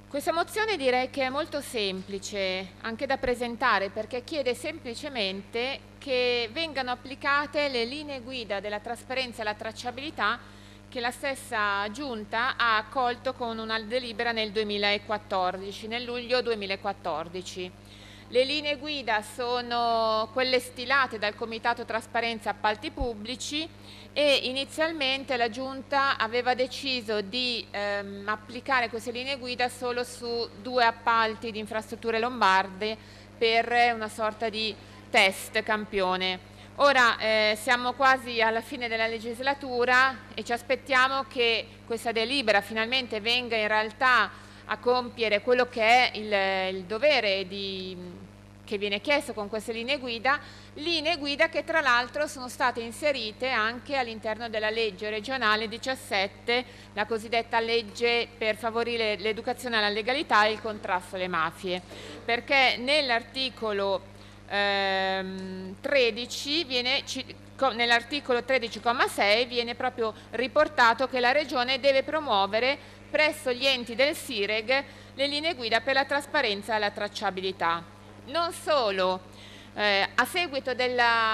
Questa mozione direi che è molto semplice anche da presentare, perché chiede semplicemente che vengano applicate le linee guida della trasparenza e la tracciabilità che la stessa Giunta ha accolto con una delibera nel 2014, nel luglio 2014. Le linee guida sono quelle stilate dal Comitato Trasparenza Appalti Pubblici e inizialmente la Giunta aveva deciso di applicare queste linee guida solo su 2 appalti di infrastrutture lombarde per una sorta di test campione. Ora siamo quasi alla fine della legislatura e ci aspettiamo che questa delibera finalmente venga in realtà a compiere quello che è il dovere che viene chiesto con queste linee guida che tra l'altro sono state inserite anche all'interno della legge regionale 17, la cosiddetta legge per favorire l'educazione alla legalità e il contrasto alle mafie, perché nell'articolo 13 nell'articolo 13,6 viene proprio riportato che la Regione deve promuovere presso gli enti del SIREG le linee guida per la trasparenza e la tracciabilità. Non solo, a seguito del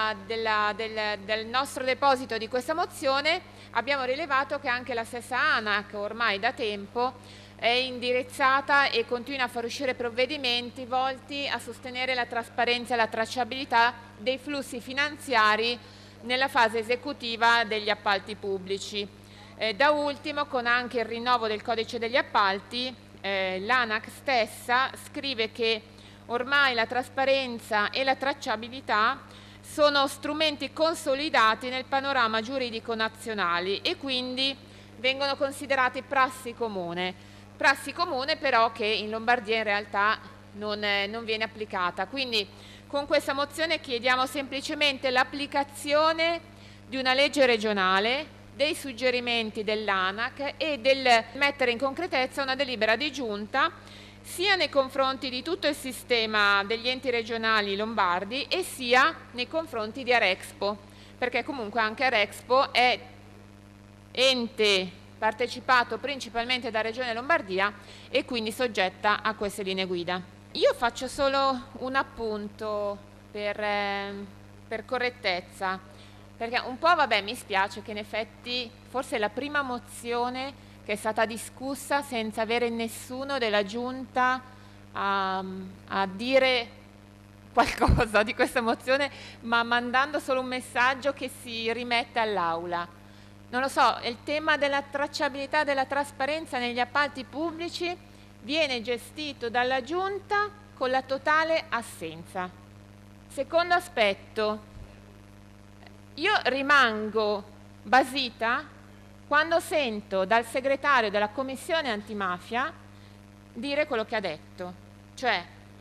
nostro deposito di questa mozione abbiamo rilevato che anche la stessa ANAC ormai da tempo è indirizzata e continua a far uscire provvedimenti volti a sostenere la trasparenza e la tracciabilità dei flussi finanziari nella fase esecutiva degli appalti pubblici. Da ultimo, con anche il rinnovo del codice degli appalti, l'ANAC stessa scrive che ormai la trasparenza e la tracciabilità sono strumenti consolidati nel panorama giuridico nazionale e quindi vengono considerati prassi comune però che in Lombardia in realtà non viene applicata. Quindi con questa mozione chiediamo semplicemente l'applicazione di una legge regionale, dei suggerimenti dell'ANAC e del mettere in concretezza una delibera di giunta sia nei confronti di tutto il sistema degli enti regionali lombardi e sia nei confronti di Arexpo, perché comunque anche Arexpo è ente partecipato principalmente da Regione Lombardia e quindi soggetta a queste linee guida. Io faccio solo un appunto per correttezza, perché un po' mi spiace che in effetti forse è la prima mozione che è stata discussa senza avere nessuno della Giunta a dire qualcosa di questa mozione, ma mandando solo un messaggio che si rimette all'Aula. Non lo so, il tema della tracciabilità e della trasparenza negli appalti pubblici viene gestito dalla Giunta con la totale assenza. Secondo aspetto, io rimango basita quando sento dal segretario della Commissione antimafia dire quello che ha detto, cioè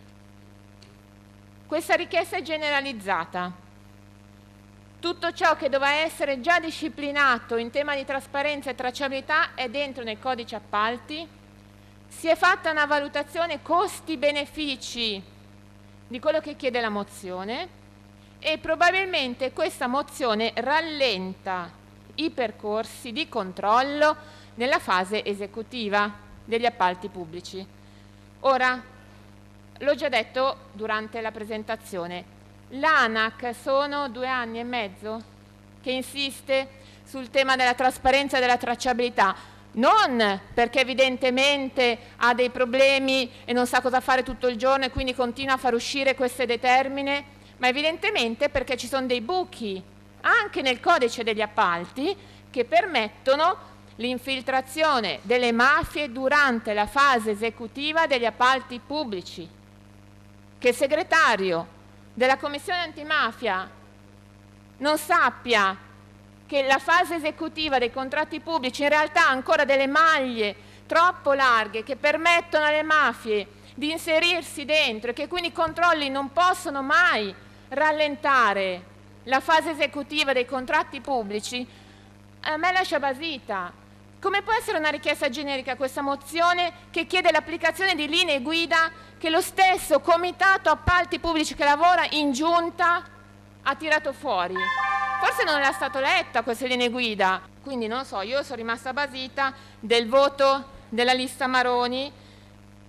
questa richiesta è generalizzata. Tutto ciò che doveva essere già disciplinato in tema di trasparenza e tracciabilità è dentro nel codice appalti. Si è fatta una valutazione costi-benefici di quello che chiede la mozione e probabilmente questa mozione rallenta i percorsi di controllo nella fase esecutiva degli appalti pubblici. Ora, l'ho già detto durante la presentazione, l'ANAC sono 2 anni e mezzo che insiste sul tema della trasparenza e della tracciabilità, non perché evidentemente ha dei problemi e non sa cosa fare tutto il giorno e quindi continua a far uscire queste determine, ma evidentemente perché ci sono dei buchi anche nel codice degli appalti che permettono l'infiltrazione delle mafie durante la fase esecutiva degli appalti pubblici. Che il segretario della Commissione antimafia non sappia che la fase esecutiva dei contratti pubblici in realtà ha ancora delle maglie troppo larghe che permettono alle mafie di inserirsi dentro e che quindi i controlli non possono mai rallentare la fase esecutiva dei contratti pubblici, a me lascia basita. Come può essere una richiesta generica questa mozione che chiede l'applicazione di linee guida che lo stesso Comitato Appalti Pubblici che lavora in giunta ha tirato fuori? Forse non era stato letta queste linee guida, quindi non so, io sono rimasta basita del voto della lista Maroni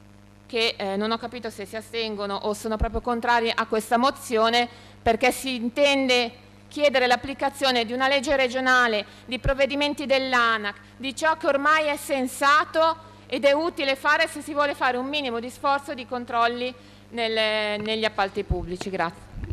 che non ho capito se si astengono o sono proprio contrari a questa mozione, perché si intende chiedere l'applicazione di una legge regionale, di provvedimenti dell'ANAC, di ciò che ormai è sensato ed è utile fare se si vuole fare un minimo di sforzo di controlli negli appalti pubblici. Grazie.